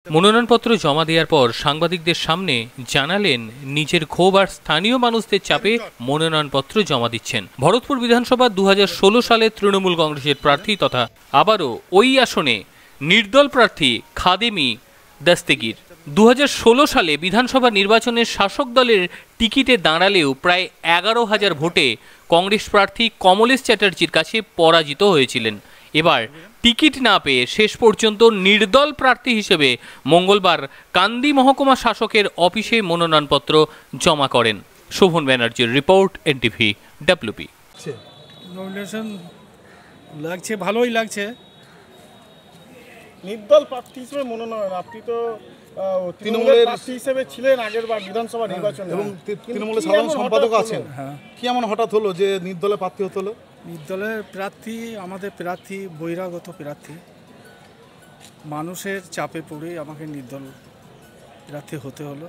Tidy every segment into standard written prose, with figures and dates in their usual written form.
মনোনয়নপত্র জমা দেওয়ার পর সাংবাদিকদের সামনে জানালেন নিজের ক্ষোভ আর স্থানীয় মানুষদের চাপে মনোনয়নপত্র জমা দিচ্ছেন। ভরতপুর বিধানসভা 2016 সালে তৃণমূল কংগ্রেসের প্রার্থী তথা আবারও ওই আসনে নির্দল প্রার্থী খাদেমি দস্তগীর 2016 সালে বিধানসভা নির্বাচনের শাসক দলের টিকিটে দাঁড়ালেও প্রায় 11,000 ভোটে কংগ্রেস প্রার্থী কমলেশ চ্যাটার্জির কাছে পরাজিত হয়েছিলেন। এবার টিকিট না পেয়ে শেষ পর্যন্ত নির্দল প্রার্থী হিসেবে মঙ্গলবার কান্দি মহকুমা শাসকের অফিসে মনোনয়নপত্র জমা করেন। শোভন ব্যানার্জির রিপোর্ট, এনটিভি WP। নমিনেশন লাগছে, ভালোই লাগছে। নির্দল প্রার্থী হিসেবে মনোনয়ন, আপনি তো তৃণমূলের প্রার্থী হিসেবে ছিলেন আগের বার বিধানসভা নির্বাচনে এবং তৃণমূলের সাধারণ সম্পাদক আছেন। কি এমন হঠাৎ হলো যে নির্দলে প্রার্থী হতে হলো? নির্দলের প্রার্থী, আমাদের প্রার্থী বহিরাগত প্রার্থী, মানুষের চাপে পড়ে আমাকে নির্দল প্রার্থী হতে হলো।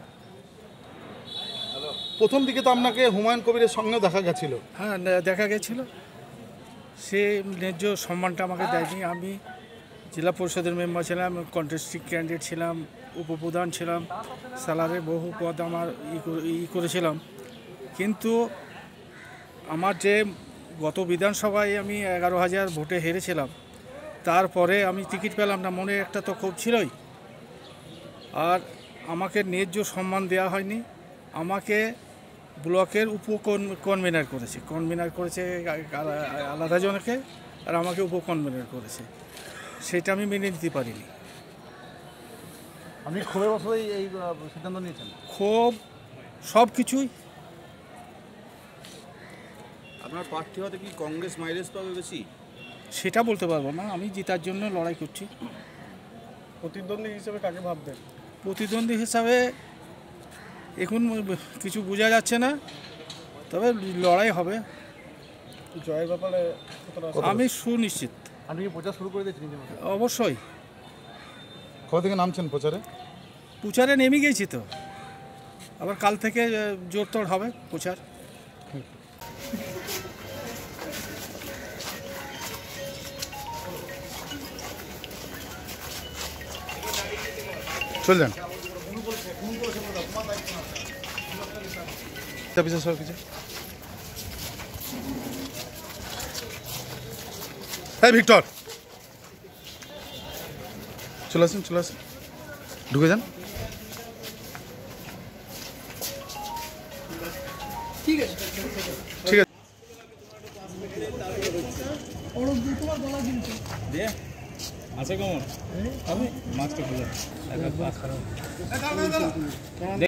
প্রথম দিকে তো আপনাকে হুমায়ুন কবিরের সঙ্গেও দেখা গেছিল। হ্যাঁ, দেখা গেছিল। সে ন্যায্য সম্মানটা আমাকে দেয়নি। আমি জেলা পরিষদের মেম্বার ছিলাম, কন্টেস্টিং ক্যান্ডিডেট ছিলাম, উপপ্রধান ছিলাম, স্যালারে বহু পদ আমার করেছিলাম। কিন্তু আমার যে গত বিধানসভায় আমি 11,000 ভোটে হেরেছিলাম, তারপরে আমি টিকিট পেলাম না, মনে একটা তো ক্ষোভ ছিলই। আর আমাকে ন্যায্য সম্মান দেওয়া হয়নি। আমাকে ব্লকের কনভেনার করেছে আলাদা জনকে, আর আমাকে উপকনভেনার করেছে। সেটা আমি মেনে নিতে পারিনি। আপনি ক্ষোভের বশতই এই সিদ্ধান্ত নিয়েছেন? ক্ষোভ, সব কিছুই। আপনার প্রার্থী হতে কি কংগ্রেস মাইলেজ পাবে বেশি? সেটা বলতে পারবো না, আমি জেতার জন্য লড়াই করছি। প্রতিদ্বন্দ্বী হিসেবে কাকে ভাববেন? প্রতিদ্বন্দ্বী হিসাবে এখন কিছু বোঝা যাচ্ছে না, তবে লড়াই হবে। জয়ের ব্যাপারে আমি সুনিশ্চিত। আপনি কি প্রচার শুরু করে দিয়েছেন? অবশ্যই। কবে থেকে নামছেন প্রচারে? প্রচারে নেমে গেছি তো, আবার কাল থেকে জোরতোড় হবে প্রচার। চল যান। ভিক্টর চলে আসুন, ঢুকে যান। ঠিক আছে। আছে কেমন? আমি মাছটা খোঁজা